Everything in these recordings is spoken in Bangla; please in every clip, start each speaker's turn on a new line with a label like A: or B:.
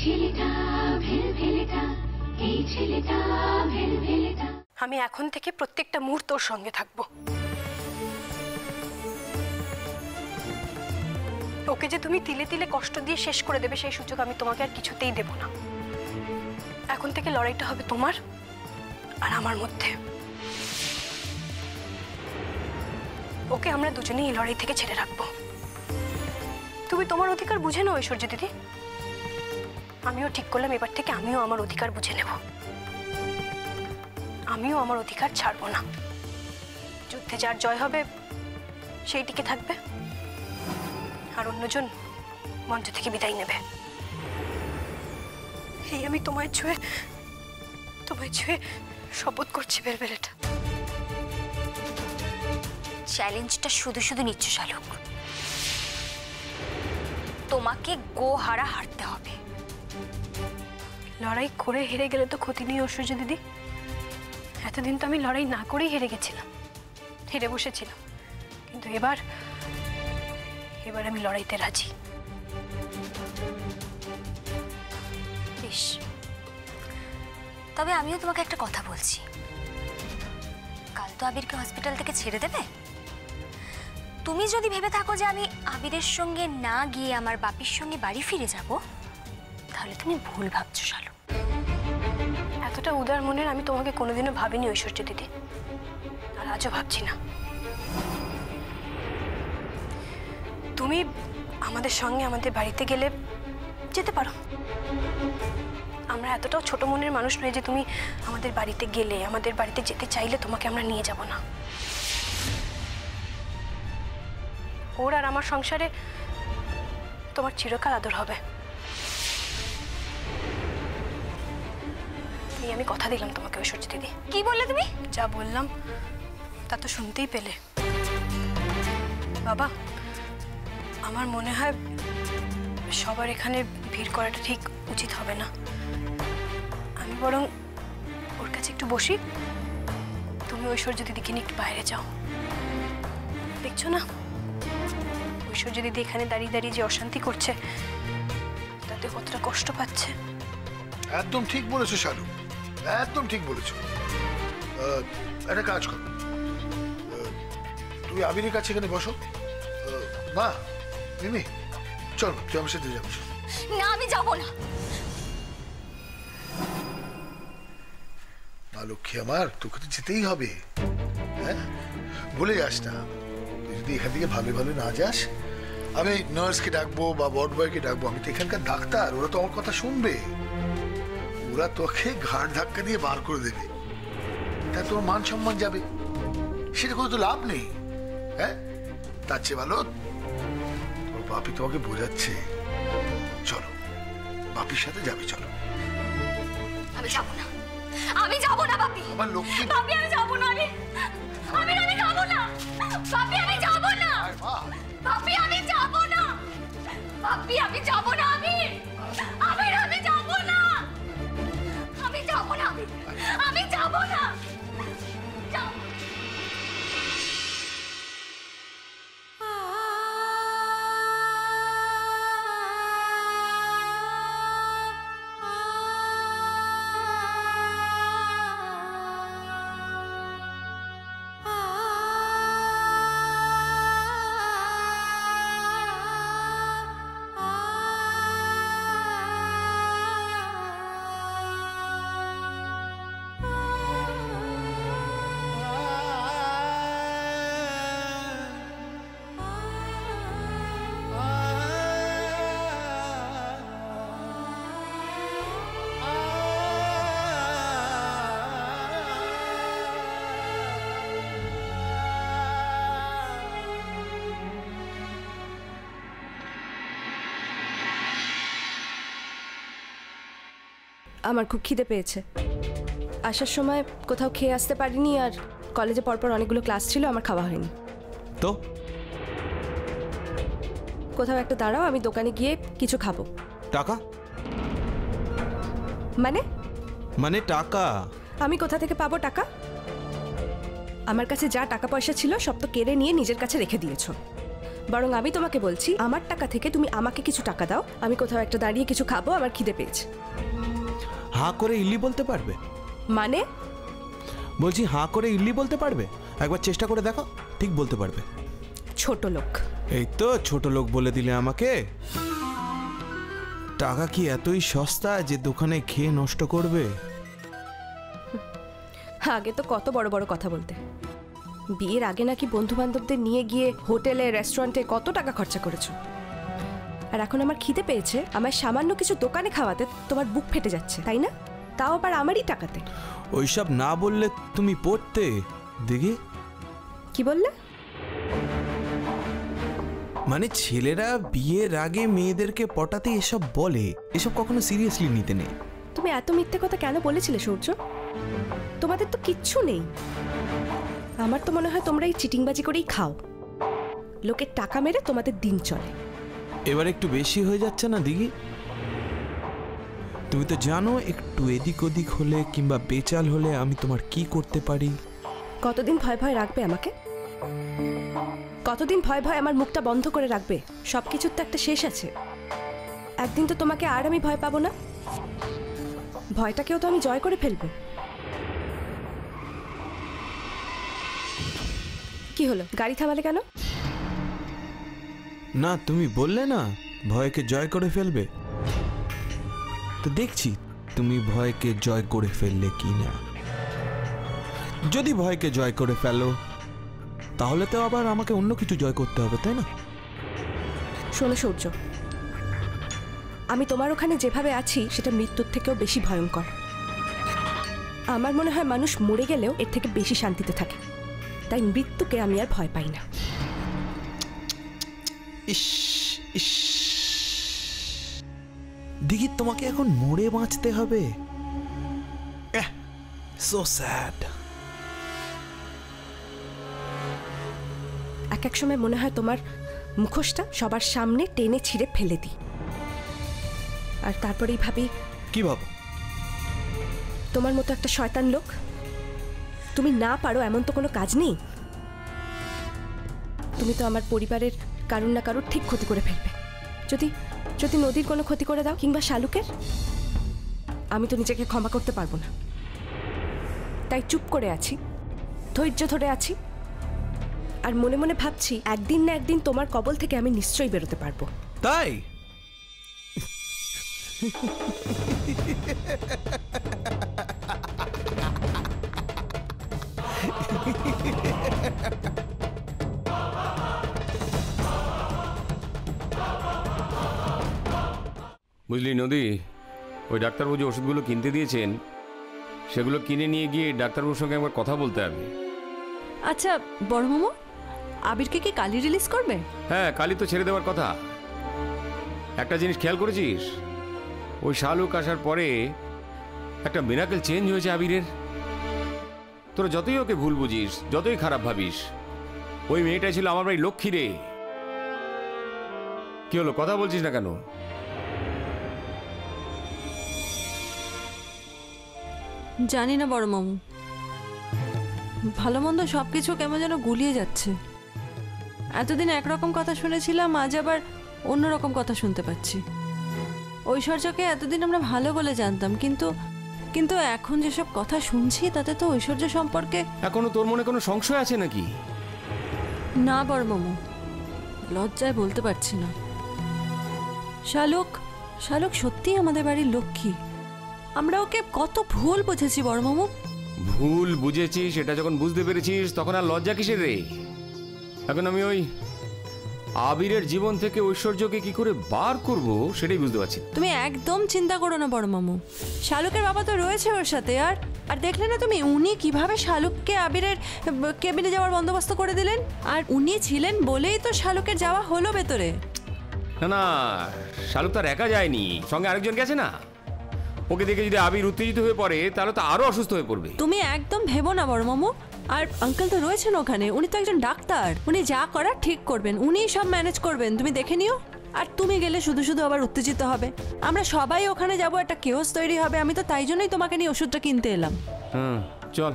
A: আমি এখন থেকে প্রত্যেকটা মুহূর্ত ওর সঙ্গে থাকবো। ওকে যে তুমি তিলে তিলে কষ্ট দিয়ে শেষ করে দেবে সেই সুযোগ আমি তোমাকে আর কিছুতেই দেব না। এখন থেকে লড়াইটা হবে তোমার আর আমার মধ্যে। ওকে আমরা দুজনেই এই লড়াই থেকে ছেড়ে রাখবো। তুমি তোমার অধিকার বুঝে নাও ঐশ্বর্য দিদি। আমিও ঠিক করলাম এবার থেকে আমিও আমার অধিকার বুঝে নেব। আমিও আমার অধিকার ছাড়বো না। যুদ্ধে যার জয় হবে সেই টিকে থাকবে আর অন্যজন মঞ্চ থেকে বিদায় নেবে। এই আমি তোমায় ছুঁয়ে শপথ করছি বেলবেলেটা।
B: চ্যালেঞ্জটা শুধু শুধু নিচ্ছ শালুক। তোমাকে গোহারা হারতে হবে।
A: লড়াই করে হেরে গেলে তো ক্ষতি নেই ঐশ্বর্য দিদি। এতদিন তো আমি লড়াই না করেই হেরে গেছিলাম, হেরে বসেছিলাম, কিন্তু এবার আমি লড়াইতে রাজি।
B: বেশ, তবে আমিও তোমাকে একটা কথা বলছি। কাল তো আবিরকে হসপিটাল থেকে ছেড়ে দেবে। তুমি যদি ভেবে থাকো যে আমি আবিরের সঙ্গে না গিয়ে আমার বাপির সঙ্গে বাড়ি ফিরে যাব, তাহলে তুমি ভুল ভাবছো শালু।
A: এতটা উদার মনের আমি তোমাকে কোনোদিনও ভাবিনি ঐশ্বর্য দিদি, আর আজও ভাবছি না। তুমি আমাদের সঙ্গে আমাদের বাড়িতে গেলে যেতে পারো। আমরা এতটাও ছোট মনের মানুষ নই যে তুমি আমাদের বাড়িতে গেলে, আমাদের বাড়িতে যেতে চাইলে তোমাকে আমরা নিয়ে যাব না। ওর আর আমার সংসারে তোমার চিরকাল আদর হবে। আমি কথা দিলাম তোমাকে ঐশ্বর্য দিদি।
B: কি বললে তুমি?
A: যা বললাম তা তো শুনতেই পেলে। বাবা, আমার মনে হয় সবার এখানে ভিড় করাটা ঠিক উচিত হবে না। আমি বরং ওর কাছে একটু বসি, তুমি ঐশ্বর্য দিদিকে নিয়ে একটু বাইরে যাও। দেখছো না ঐশ্বর্য দিদি এখানে দাঁড়িয়ে দাঁড়িয়ে যে অশান্তি করছে, তাতে কতটা কষ্ট পাচ্ছে।
C: একদম ঠিক বলেছো শালু, একদম ঠিক বলেছো। একটা কাজ করো, তুমি আবিরের কাছে এখানে বসো। মা, মিমি, চল তুই আমার সাথে যাবো।
B: না, আমি যাবো না।
C: মা লক্ষ্মী আমার, তোকে তো যেতেই হবে। হ্যাঁ, বলে যাস না। তুই যদি এখান থেকে ভালো ভালো না যাস, আমি নার্সকে ডাকবো বা ওয়ার্ড বয়কে ডাকবো। আমি তো এখানকার ডাক্তার, ওরা তো আমার কথা শুনবে। ওরা তোকে ঘাড় ধাক্কা দিয়ে বার করে দেবে, তা তোর মান সম্মান যাবে। সেটা কোনো তো লাভ নেই। হ্যাঁ, তার চেয়ে ভালো তোর বাপি তোমাকে বোঝাচ্ছে। চলো, বাপির সাথে যাবে। চলো।
B: আমি যাবো না, আমি যাবো না বাপি।
C: আমার লক্ষ্মী
B: বাপি, আমি যাবো না। আমি যাবো না বাপি, আমি যাবো না বাপি, আমি যাবো না বাপি, আমি যাবো না। আমি যাবো না, আমি যাবো না, আমি যাবো না।
D: আমার খুব খিদে পেয়েছে। আসার সময় কোথাও খেয়ে আসতে পারিনি, আর কলেজে পরপর অনেকগুলো ক্লাস ছিল, আমার খাওয়া হয়নি।
E: তো
D: কোথাও একটা দাঁড়াও, আমি দোকানে গিয়ে কিছু খাবো।
E: টাকা?
D: মানে
E: টাকা
D: আমি কোথা থেকে পাবো টাকা? আমার কাছে যা টাকা পয়সা ছিল সব তো কেড়ে নিয়ে নিজের কাছে রেখে দিয়েছো। বরং আমি তোমাকে বলছি আমার টাকা থেকে তুমি আমাকে কিছু টাকা দাও, আমি কোথাও একটা দাঁড়িয়ে কিছু খাবো, আমার খিদে পেয়েছে।
E: হাঁ করে ইল্লি বলতে পারবে?
D: মানে?
E: বলছি হাঁ করে ইল্লি বলতে পারবে? একবার চেষ্টা করে দেখো, ঠিক বলতে পারবে।
D: ছোট লোক।
E: এই তো ছোট লোক বলে দিলে আমাকে। টাকা কি এতই সস্তা যে দোকানে খেয়ে নষ্ট করবে?
D: আগে তো কত বড় বড় কথা বলতে। বিয়ের আগে নাকি বন্ধু বান্ধবদের নিয়ে গিয়ে হোটেলে রেস্টুরেন্টে কত টাকা খরচা করেছো, আর এখন আমার খিদে পেয়েছে আমার সামান্য কিছু দোকানে খাওয়াতে তোমার বুক ফেটে যাচ্ছে, তাই না? তাও আবার আমারই টাকাতে।
E: ওইসব না বললে তুমি পড়তে। দেখি
D: কি বললে?
E: মানে ছেলেরা বিয়ের আগে মেয়েদেরকে পটাতে এসব বলে, এসব কখনো সিরিয়াসলি নিতে নেই।
D: তুমি এত মিথ্যে কথা কেন বলেছিলে সূর্য? তোমাদের তো কিচ্ছু নেই। আমার তো মনে হয় তোমরা এই চিটিংবাজি করেই খাও, লোকের টাকা মেরে তোমাদের দিন চলে।
E: এবার একটু বেশি হয়ে যাচ্ছে না দিঘি? তুমি তো জানো একটু এদিক ওদিক হলে কিংবা বেচাল হলে আমি তোমার কি করতে পারি।
D: কতদিন ভয় ভয় রাখবে আমাকে? কতদিন ভয় ভয় আমার মুখটা বন্ধ করে রাখবে? সবকিছুর তো একটা শেষ আছে। একদিন তো তোমাকে আর আমি ভয় পাবো না, ভয়টাকেও তো আমি জয় করে ফেলবো। কি হলো, গাড়ি থামালে কেন?
E: না তুমি বললে না ভয়কে জয় করে ফেলবে, তো দেখছি তুমি ভয়কে জয় করে ফেললে কি না। যদি ভয়কে জয় করে ফেলো তাহলে তো আবার আমাকে অন্য কিছু জয় করতে হবে, তাই না?
D: শোনো সূর্য, আমি তোমার ওখানে যেভাবে আছি সেটা মৃত্যুর থেকেও বেশি ভয়ঙ্কর। আমার মনে হয় মানুষ মরে গেলেও এর থেকে বেশি শান্তিতে থাকে, তাই মৃত্যুকে আমি আর ভয় পাই না।
E: ইস ইস, দিঘি তোমাকে এখন মরে বাঁচতে হবে? So sad.
D: এক সময় মনে হয় তোমার মুখোশটা সবার সামনে টেনে ছিঁড়ে ফেলে দিই, আর তারপরেই ভাবি
E: কি ভাবো?
D: তোমার মতো একটা শয়তান লোক, তুমি না পারো এমন তো কোনো কাজ নেই। তুমি তো আমার পরিবারের কারুর না কারুর ঠিক ক্ষতি করে ফেলবে। যদি যদি নদীর কোনো ক্ষতি করে দাও কিংবা শালুকের, আমি তো নিজেকে ক্ষমা করতে পারবো না। তাই চুপ করে আছি, ধৈর্য ধরে আছি, আর মনে মনে ভাবছি একদিন না একদিন তোমার কবল থেকে আমি নিশ্চয়ই বেরোতে পারবো।
E: তাই?
F: বুঝলি নদী, ওই ডাক্তারবাবু যে ওষুধগুলো কিনতে দিয়েছেন সেগুলো কিনে নিয়ে গিয়ে ডাক্তারবাবুর সঙ্গে একবার কথা বলতে হবে।
G: আচ্ছা বড় মামু, আবিরকে কি কালি রিলিজ করবে?
F: হ্যাঁ, কালি তো ছেড়ে দেওয়ার কথা। একটা জিনিস খেয়াল করেছিস, ওই শালুক আসার পরে একটা মিরাকেল চেঞ্জ হয়েছে আবিরের। তোরা যতই ওকে ভুল বুঝিস, যতই খারাপ ভাবিস, ওই মেয়েটাই ছিল আমার বাড়ির লক্ষ্মী রে। কি হলো, কথা বলছিস না কেন?
G: জানি না বড় মামু, ভালো মন্দ সবকিছু কেমন যেন গুলিয়ে যাচ্ছে। এতদিন একরকম কথা শুনেছিলাম, আজ আবার অন্যরকম কথা শুনতে পাচ্ছি। ঐশ্বর্যকে এতদিন আমরা ভালো বলে জানতাম, কিন্তু কিন্তু এখন যেসব কথা শুনছি তাতে তো ঐশ্বর্য সম্পর্কে
F: এখনো তোর মনে কোনো সংশয় আছে নাকি?
G: না বড় মামু, লজ্জায় বলতে পারছি না। শালুক শালুক সত্যিই আমাদের বাড়ির লক্ষ্মী। আমরা ওকে কত ভুল বুঝেছি বড় মামু।
F: ভুল বুঝেছিস, সেটা যখন বুঝতে পেরেছিস তখন আর লজ্জা কিসের রে? এখন আমি ওই আবিরের জীবন থেকে ঐশ্বর্যকে কি করে বার করব সেটাই বুঝতে পারছি।
G: তুমি একদম চিন্তা করো না বড় মামু, শালুকের বাবা তো রয়েছে ওর সাথে। আর দেখলে না তুমি উনি কিভাবে শালুককে আবিরের কেবিনে যাওয়ার বন্দোবস্ত করে দিলেন, আর উনি ছিলেন বলেই তো শালুকের যাওয়া হলো ভেতরে।
F: না না, শালুক তার একা যায়নি, সঙ্গে আরেকজন গেছে না। ওকে দেখে যদি আবির উত্তেজিত হয়ে পড়ে তাহলে তো আরো অসুস্থ হয়ে পড়বে।
G: তুমি একদম ভেবো না বড় মামু। আর আঙ্কেল তো রয়েছেন ওখানে, উনি তো একজন ডাক্তার, উনি যা করার ঠিক করবেন, উনিই সব ম্যানেজ করবেন, তুমি দেখে নিও। আর তুমি গেলে শুধু শুধু আবার উত্তেজিত হবে। আমরা সবাই ওখানে যাব, একটা কেওস তৈরি হবে। আমি তো তাই জন্যই তোমাকে নিয়ে ওষুধটা কিনতে এলাম।
F: চল।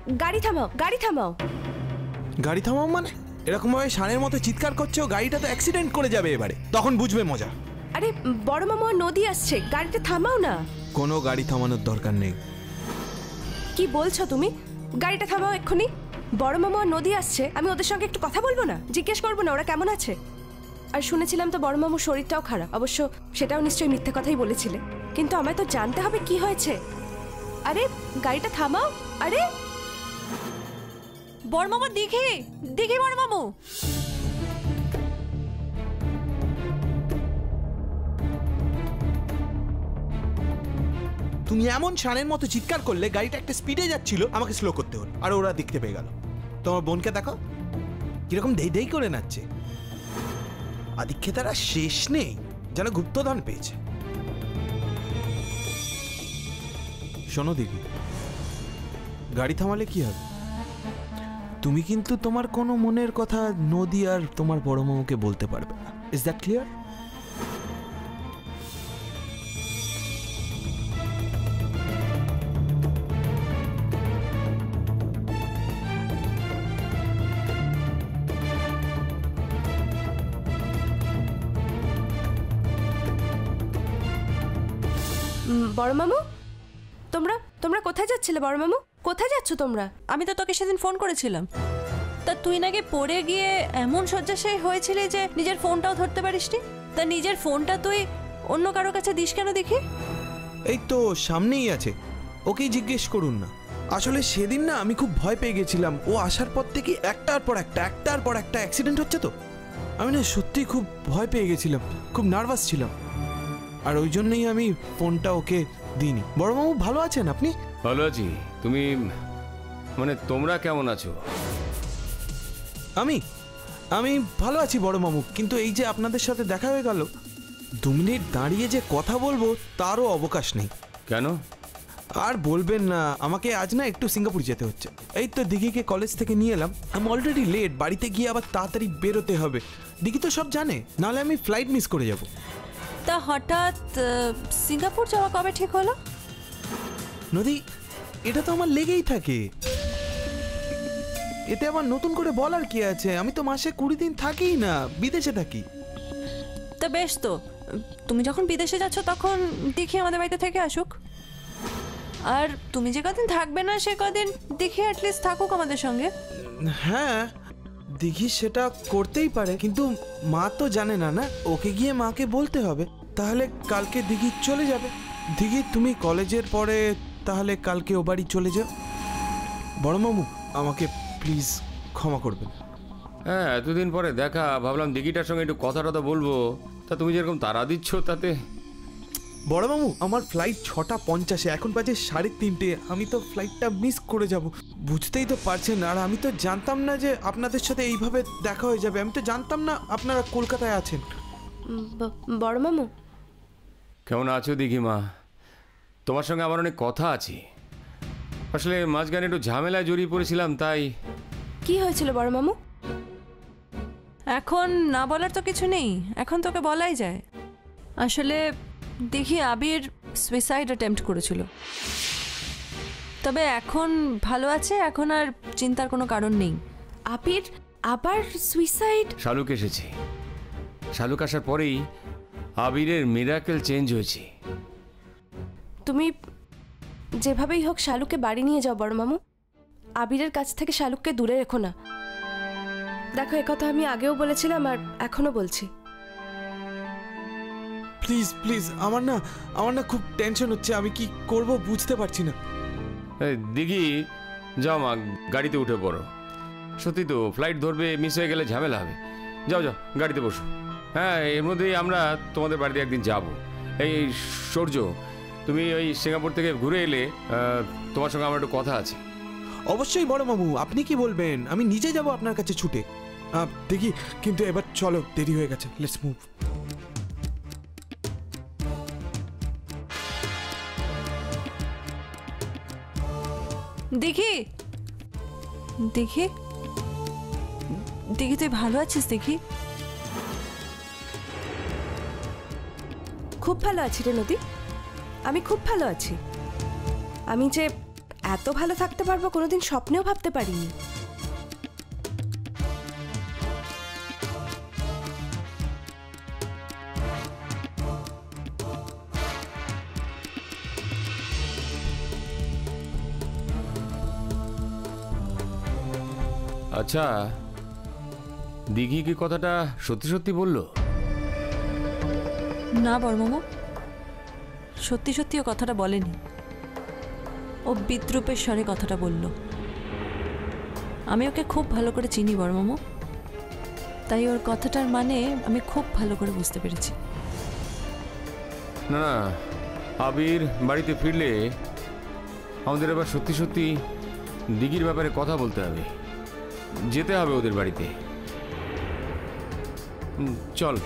D: গাড়ি থামাও, গাড়ি থামাও।
E: গাড়ি থামাও মানে? এরকম ভাবে ষাঁড়ের মতো চিৎকার করছো, গাড়িটা তো অ্যাক্সিডেন্ট করে যাবে এবারে, তখন বুঝবে মজা।
D: আরে বড় মামা, নদী আসছে, গাড়িটা থামাও না।
E: কোনো গাড়ি থামানোর দরকার নেই।
D: কি বলছো তুমি? গাড়িটা থামাও এক্ষুনি। বড় মামা আর নদী আসছে, আমি ওদের সঙ্গে একটু কথা বলবো না? জিজ্ঞেস করবো না ওরা কেমন আছে? আর শুনেছিলাম তো বড় মামুর শরীরটাও খারাপ। অবশ্য সেটাও নিশ্চয়ই মিথ্যে কথাই বলেছিলে, কিন্তু আমায় তো জানতে হবে কি হয়েছে। আরে গাড়িটা থামাও। আরে
G: বড় মামা, দেখি দেখি বড় মামু।
E: তুমি এমন ষাঁড়ের মতো চিৎকার করলে গাড়িটা একটা স্পিডে যাচ্ছিল, আমাকে স্লো করতে হলো, আর ওরা দেখতে পেয়ে গেল। তোমার বোনকে দেখো কিরকম ধেই ধেই করে নাচছে। আদিক্ষেতারা শেষ নেই, যেন গুপ্তধন পেয়েছে। শোনো দিদি, গাড়ি থামালে কি হবে? তুমি কিন্তু তোমার কোনো মনের কথা নদী আর তোমার বড় মামাকে বলতে পারবে না। Is that clear?
D: বড় মামু, তোমরা তোমরা কোথায় যাচ্ছিলে? বড় মামু, কোথায় যাচ্ছ তোমরা?
G: আমি তো তোকে সেদিন ফোন করেছিলাম, তা তুই নাকি পড়ে গিয়ে এমন শয্যাশায়ী হয়েছিলি যে নিজের ফোনটাও ধরতে পারিসনি। তা নিজের ফোনটা তুই অন্য কারো কাছে দিস কেন দেখি?
E: এই তো সামনেই আছে, ওকেই জিজ্ঞেস করুন না। আসলে সেদিন না আমি খুব ভয় পেয়ে গেছিলাম। ও আসার পর থেকে একটার পর একটা অ্যাক্সিডেন্ট হচ্ছে, তো আমি না সত্যি খুব ভয় পেয়ে গেছিলাম, খুব নার্ভাস ছিলাম, আর ওই জন্যই আমি ফোনটা ওকে দিইনি। বড় মামু ভালো আছেন আপনি?
F: ভালো আছি। তুমি মানে তোমরা কেমন আছো?
E: আমি আমি ভালো আছি বড় মামু, কিন্তু এই যে আপনাদের সাথে দেখা হয়ে গেল, 2 মিনিট দাঁড়িয়ে যে কথা বলবো তারও অবকাশ নেই।
F: কেন?
E: আর বলবেন না, আমাকে আজ না একটু সিঙ্গাপুর যেতে হচ্ছে। এই তো দিঘিকে কলেজ থেকে নিয়ে এলাম, আমি অলরেডি লেট, বাড়িতে গিয়ে আবার তাড়াতাড়ি বেরোতে হবে। দিঘি তো সব জানে, নাহলে আমি ফ্লাইট মিস করে যাব।
G: তা হঠাৎ সিঙ্গাপুর যাওয়া কবে ঠিক হলো?
E: নদী, এটা তো আমার লেগেই থাকে, এতে আবার নতুন করে বলার কি আছে? আমি তো মাসে 20 দিন থাকিই না, বিদেশে থাকি।
G: তা বেশ, তো তুমি যখন বিদেশে যাচ্ছ তখন দেখি আমাদের বাড়িতে থেকে আসুক। আর তুমি যে কদিন থাকবে না সে কদিন দেখি অ্যাটলিস্ট থাকুক আমাদের সঙ্গে।
E: হ্যাঁ, দিঘি সেটা করতেই পারে, কিন্তু মা তো জানে না। না, ওকে গিয়ে মাকে বলতে হবে, তাহলে কালকে দিঘি চলে যাবে। দিঘি, তুমি কলেজের পরে তাহলে কালকে ও বাড়ি চলে যাও। বড় মামু, আমাকে প্লিজ ক্ষমা করবেন।
F: হ্যাঁ, এতদিন পরে দেখা, ভাবলাম দিঘিটার সঙ্গে একটু কথা টথা বলবো। তা তুমি যেরকম তাড়া দিচ্ছ তাতে।
E: বড় মামু, আমার ফ্লাইট 6:50, এখন বাজে 3:30। আমি তো ফ্লাইটটা মিস করে যাব, বুঝতেই তো পারছেন। আর আমি তো জানতাম না যে আপনাদের সাথে এইভাবে দেখা হয়ে যাবে, আমি তো জানতাম না আপনারা কলকাতায় আছেন।
D: বড় মামু,
F: কেমন আছো দিঘিমা? তোমার সঙ্গে আমার অনেক কথা আছে। আসলে মাঝখানে একটু ঝামেলায় জড়িয়ে পড়েছিলাম, তাই।
D: কি হয়েছিল বড় মামু?
G: এখন না বলার তো কিছু নেই, এখন তোকে বলাই যায়। আসলে দেখি আবির সুইসাইড অ্যাটেম্প্ট করেছিল, তবে এখন ভালো আছে, এখন আর চিন্তার কোনো কারণ নেই।
D: আবির আবার সুইসাইড?
F: শালুক এসেছে, শালুক আসার পরেই আবিরের মিরাকেল চেঞ্জ হয়েছে।
D: তুমি যেভাবেই হোক শালুককে বাড়ি নিয়ে যাও বড় মামু। আবিরের কাছ থেকে শালুককে দূরে রেখো না। দেখো, একথা আমি আগেও বলেছিলাম আর এখনো বলছি।
E: প্লিজ প্লিজ, আমার না খুব টেনশন হচ্ছে, আমি কি করব বুঝতে পারছি না।
F: দিঘি, যাও মা, গাড়িতে উঠে পড়ো। সত্যি তো, ফ্লাইট ধরবে, মিস হয়ে গেলে ঝামেলা হবে। যাও যাও, গাড়িতে বসো। হ্যাঁ, এর মধ্যেই আমরা তোমাদের বাড়িতে একদিন যাব। এই সূর্য, তুমি ওই সিঙ্গাপুর থেকে ঘুরে এলে, তোমার সঙ্গে আমার একটু কথা আছে।
E: অবশ্যই বড় মামু, আপনি কি বলবেন, আমি নিজে যাব আপনার কাছে ছুটে। দেখি, কিন্তু এবার চলো, দেরি হয়ে গেছে, লেটস মুভ।
G: দেখি দেখি দেখি, তুই ভালো আছিস? দেখি,
D: খুব ভালো আছি রে নদী, আমি খুব ভালো আছি। আমি যে এত ভালো থাকতে পারবো কোনোদিন স্বপ্নেও ভাবতে পারিনি।
F: আচ্ছা, দিঘি কি কথাটা সত্যি সত্যি বললো?
G: না বড়মামা, সত্যি সত্যি ও কথাটা বলেনি। ও বিদ্রুপের স্বরে কথাটা বলল। আমি ওকে খুব ভালো করে চিনি বড়মামা, তাই ওর কথাটার মানে আমি খুব ভালো করে বুঝতে পেরেছি।
F: না না, আবির বাড়িতে ফিরলে আমাদের এবার সত্যি সত্যি দিঘির ব্যাপারে কথা বলতে হবে, যেতে হবে ওদের বাড়িতে। চল।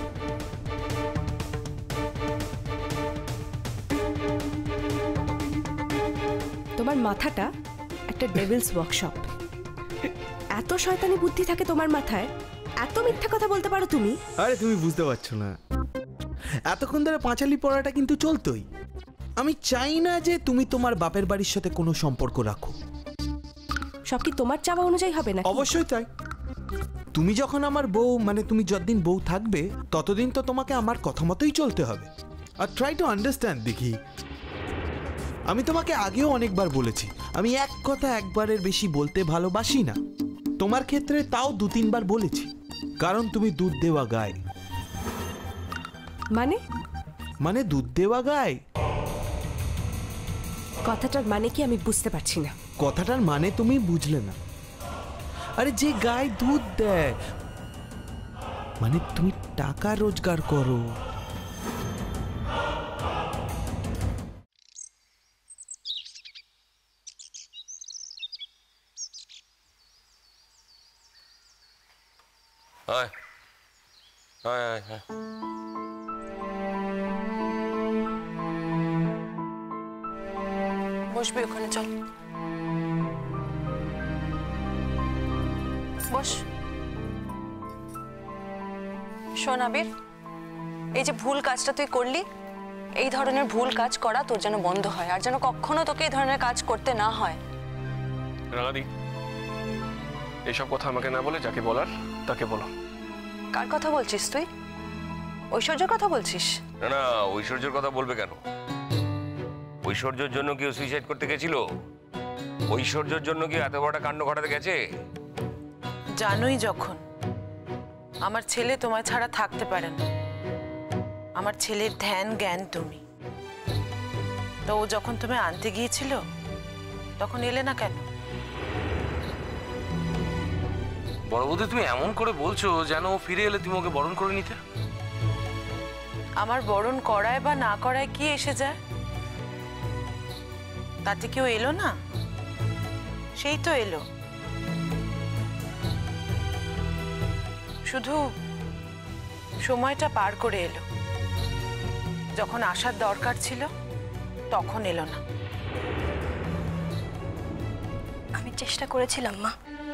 D: তোমার মাথাটা একটা ডেভিলস ওয়ার্কশপ। এত শয়তানি বুদ্ধি থাকে তোমার মাথায়, এত মিথ্যা কথা বলতে পারো তুমি।
E: আরে তুমি বুঝতে পারছো না, এতক্ষণ ধরে পাঁচালি পড়াটা কিন্তু চলতোই। আমি চাই না যে তুমি তোমার বাপের বাড়ির সাথে কোনো সম্পর্ক রাখো।
D: সব কি তোমার চাওয়া অনুযায়ী হবে না?
E: অবশ্যই তাই। তুমি যখন আমার বউ, মানে তুমি যতদিন বউ থাকবে ততদিন তো তোমাকে আমার কথা মতোই চলতে হবে। আর ট্রাই টু আন্ডারস্ট্যান্ড দেখি। আমি তোমাকে আগেও অনেকবার বলেছি আমি এক কথা একবারের বেশি বলতে ভালোবাসি না। তোমার ক্ষেত্রে তাও 2-3 বার বলেছি, কারণ তুমি দুধ দেওয়া গায়। মানে দুধ দেওয়া গায়।
D: কথাটার মানে কি আমি বুঝতে পারছি না।
E: কথাটার মানে তুমি বুঝলে না। আরে যে গায়ে দুধ দেয়, মানে তুমি টাকা রোজগার করো।
G: বসবি ওখানে, চল বস। শোন আবির, এই যে ভুল কাজটা তুই করলি, এই ধরনের ভুল কাজ করা তোর যেন বন্ধ হয়, আর যেন কখনো তোকে এই ধরনের কাজ করতে না হয়।
H: রাগাদি, এইসব কথা আমাকে না বলে যাকে বলার তাকে বলো।
G: কার কথা বলছিস তুই? ঐশ্বর্যের কথা বলছিস?
I: না না, ঐশ্বর্যের কথা বলবে কেন? ঐশ্বর্যের জন্য কেউ সুইসাইড করতে গেছিল? ঐশ্বর্যের জন্য কি এত বড় কাণ্ড ঘটাতে গেছে?
J: জানোই যখন আমার ছেলে তোমায় ছাড়া থাকতে পারে না, আমার ছেলের ধ্যান জ্ঞান তুমি, তো ও যখন তুমি আনতে গিয়েছিল তখন এলে না কেন?
H: বড় বৌদি, তুমি এমন করে বলছো যেন ও ফিরে এলে তুমি ওকে বরণ করে নিতে।
J: আমার বরণ করায় বা না করায় কি এসে যায়? তাতে কেউ এলো না, সেই তো এলো। শুধু সময়টা পার করে এলো, যখন আসার দরকার ছিল তখন এলো না।
A: আমি চেষ্টা করেছিলাম মা,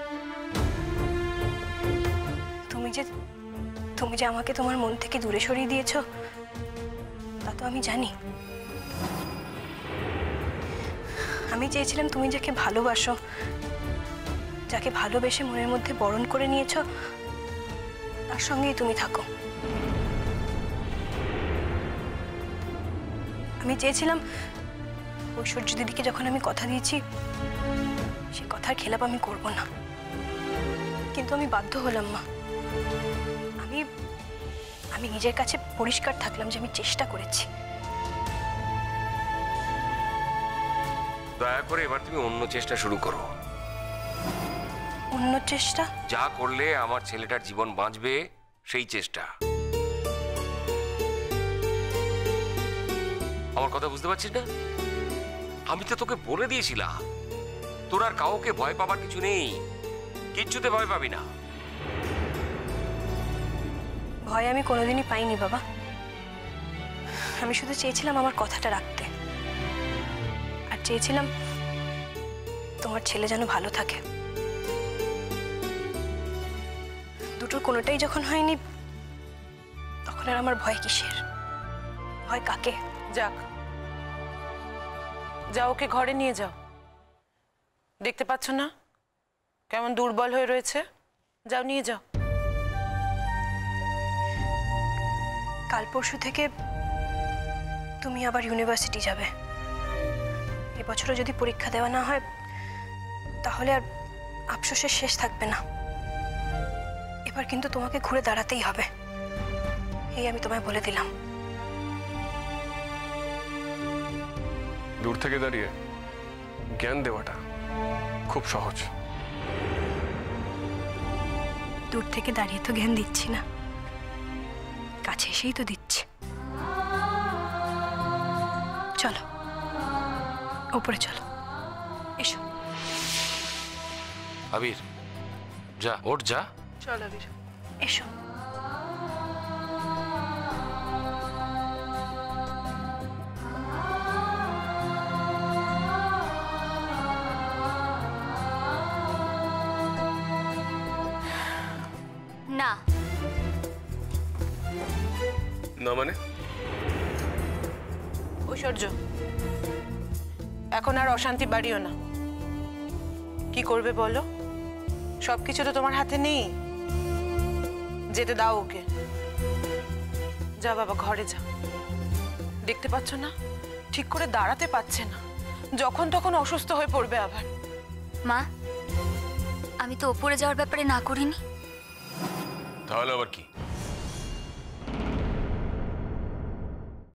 A: তুমি যে আমাকে তোমার মন থেকে দূরে সরিয়ে দিয়েছো তা তো আমি জানি। আমি চেয়েছিলাম তুমি যাকে ভালোবাসো, যাকে ভালোবেসে মনের মধ্যে বরণ করে নিয়েছো, তার সঙ্গেই তুমি থাকো। আমি চেয়েছিলাম ঐশ্বর্য দিদিকে যখন আমি কথা দিয়েছি সে কথার খেলাপ আমি করব না, কিন্তু আমি বাধ্য হলাম মা। আমি নিজের কাছে পরিষ্কার থাকলাম যে আমি চেষ্টা করেছি।
I: দয়া করে এবার তুমি অন্য চেষ্টা শুরু করো।
A: অন্য চেষ্টা?
I: যা করলে আমার ছেলেটার জীবন বাঁচবে সেই চেষ্টা। আমার কথা বুঝতে পারছিস না? আমি তো তোকে বলে দিয়েছিলাম তোর আর কাউকে ভয় পাবার কিছু নেই, কিচ্ছুতে ভয় পাবি না।
A: ভয় আমি কোনোদিনই পাইনি বাবা, আমি শুধু চেয়েছিলাম আমার কথাটা রাখতে, আর চেয়েছিলাম তোমার ছেলে যেন ভালো থাকে। দুটোর কোনোটাই যখন হয়নি তখন আর আমার ভয় কিসের? ভয় কাকে?
J: যাক, যাও ওকে ঘরে নিয়ে যাও, দেখতে পাচ্ছ না কেমন দুর্বল হয়ে রয়েছে? যাও নিয়ে যাও।
A: কাল পরশু থেকে তুমি আবার ইউনিভার্সিটি যাবে। এবছরও যদি পরীক্ষা দেওয়া না হয় তাহলে আর আফসোসের শেষ থাকবে না। এবার কিন্তু তোমাকে ঘুরে দাঁড়াতেই হবে, এই আমি তোমায় বলে দিলাম।
H: দূর থেকে দাঁড়িয়ে জ্ঞান দেওয়াটা খুব সহজ।
A: দূর থেকে দাঁড়িয়ে তো জ্ঞান দিচ্ছি না, কাছে এসেই তো দিচ্ছি। চলো উপরে চলো, এসো।
I: আবির যা, ওঠ যা।
A: চলো আবির, এসো।
B: না
H: না মানে?
J: ঐশ্বর্য, এখন আর অশান্তি বাড়িও না। কি করবে বলো? সবকিছু তো তোমার হাতে নেই। যেতে দাও ওকে। যা বাবা, ঘরে যা। দেখতে পাচ্ছ না ঠিক করে দাঁড়াতে পারছে না, যখন তখন অসুস্থ হয়ে পড়বে আবার।
B: মা, আমি তো ওপরে যাওয়ার ব্যাপারে না করিনি।
I: তাহলে আবার কি?